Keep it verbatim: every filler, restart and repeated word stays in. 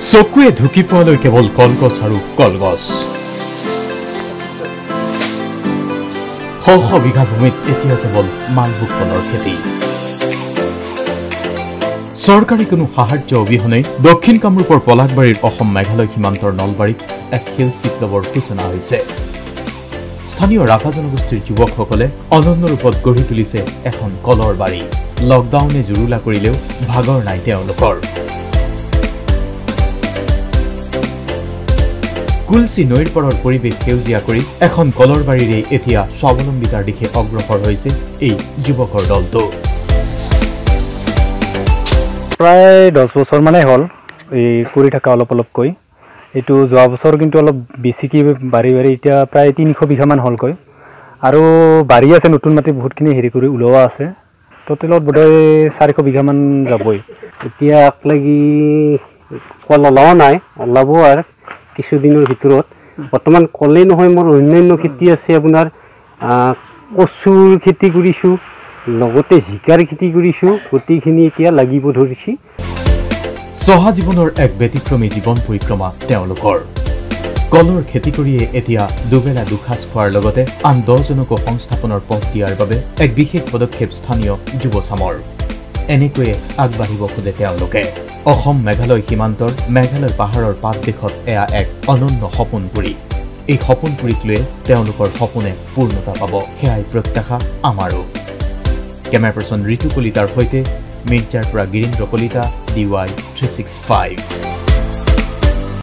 চকুৱে ঢুকি পোৱালৈ কেৱল কলগছ আৰু কলগছ। শ শ বিঘা ভূমিত এতিয়া কেৱল মালভোগ কলৰ খেতি। চৰকাৰী কোনো সাহায্য অবিহনে দক্ষিণ কামৰূপৰ পলাশবাৰীৰ অসম মেঘালয় সীমান্তৰ নলবাৰীত এক সেউজ বিপ্লৱৰ সূচনা হৈছে। স্থানীয় ৰাভা জনগোষ্ঠীৰ যুৱকসকলে অনন্য ৰূপত গঢ়ি তুলিছে এখন কলৰ বাৰী। লকডাউনে জুৰুলা কৰিলেও ভাগৰ নাই তেওঁলোকৰ। কুলচি নৈৰ পাৰৰ পৰিৱেশ সেউজীয়া কৰি এখন কলৰ বাৰীৰে এতিয়া স্বাৱলম্বিতাৰ দিশে অগ্ৰসৰ হৈছে এই যুৱকৰ দলটো। প্ৰায় দহ বছৰ মানে হ'ল এই কৰি থকা অলপ অলপকৈ। এইটো যোৱা বছৰ কিন্তু অলপ বেছিকৈ বাঢ়ি বাঢ়ি এতিয়া প্ৰায় তিনিশ বিঘামান হ'লগৈ। আৰু বাৰী আছে, নতুন মাটি বহুতখিনি হেৰি কৰি ওলোৱা আছে। টোটেলত বোধহয় চাৰিশ বিঘামান যাবই। এতিয়া লাগি কল ওলোৱা নাই, ওলাব আৰু কিছুদিনৰ ভিতৰত। বৰ্তমান কলেই নহয়, মোৰ অন্যান্য খেতি আছে। আপোনাৰ কচুৰ খেতি কৰিছোঁ, লগতে জিকাৰ খেতি কৰিছোঁ। গোটেইখিনি এতিয়া লাগিব ধৰিছে। চহা জীৱনৰ এক ব্যতিক্ৰমী জীৱন পৰিক্ৰমা তেওঁলোকৰ। কলৰ খেতি কৰিয়ে এতিয়া দুবেলা দুসাঁজ খোৱাৰ লগতে আন দহজনকো সংস্থাপনৰ পথ দিয়াৰ বাবে এক বিশেষ পদক্ষেপ স্থানীয় যুৱচামৰ। এনেকৈয়ে আগবাঢ়িব খোজে তেওঁলোকে। অসম মেঘালয় সীমান্তৰ মেঘালয় পাহাৰৰ পাদদেশত এয়া এক অনন্য সপোনপুৰী। এই সপোনপুৰীক লৈ তেওঁলোকৰ সপোনে পূৰ্ণতা পাব, সেয়াই প্ৰত্যাশা আমাৰো। কেমেৰা পাৰ্চন ঋতু কলিতাৰ সৈতে মিৰ্জাৰ পৰা Girindra Kalita, D Y three six five.